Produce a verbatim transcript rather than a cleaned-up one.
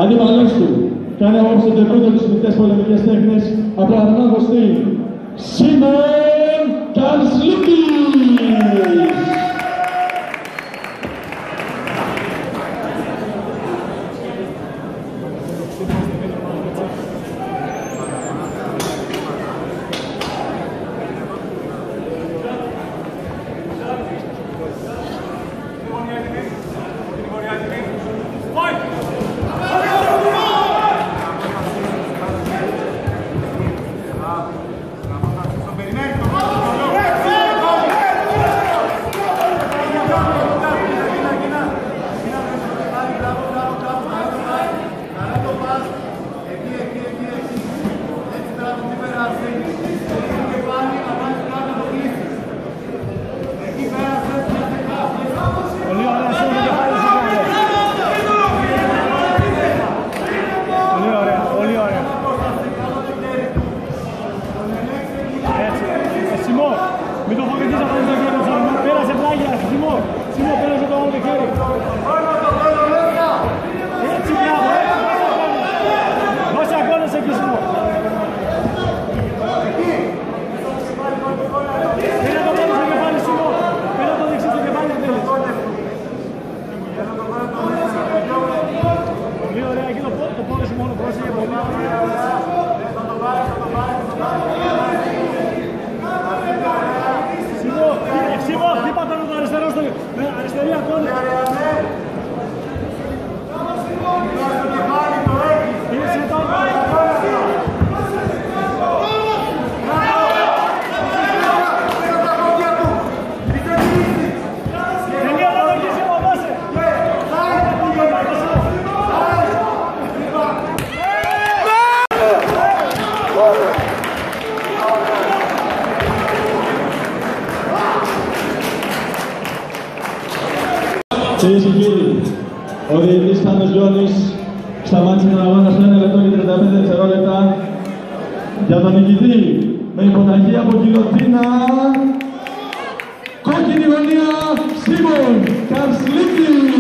Αντίπαλος του κάνει απόψε το επίπεδο της μεικτές πολεμικές τέχνες από τον ανάγνωστη Σίμον Καρσλίκης. Μην το φοβηθείς από το χέρι σου, πέρασε πλάγια, Σίμω, Σίμω πέρασε το άλλο το χέρι. Έτσι μπράβο, έτσι, δώσε αγώνες εκεί Σίμω. Πέρα το πάνω στο κεφάλι Σίμω, πέρα το δεξί στο κεφάλι θέλεις. Πολύ ωραία, εκεί το πόδι σου μόνο πρόσεχε, πολύ ωραία. Σίμω, χτύπα τον το αριστερό στο αριστερή ακόμη. Είσαι εδώ. Κυρίες και κύριοι, ο διαιτητής Θάνος Γιώνης σταμάτησε τον αγώνα στο ένα λεπτό και τριάντα πέντε δευτερόλεπτα για τον νικητή με υποταγή από γιλοτίνα κόκκινη γωνία Σίμον Καρσλίκης.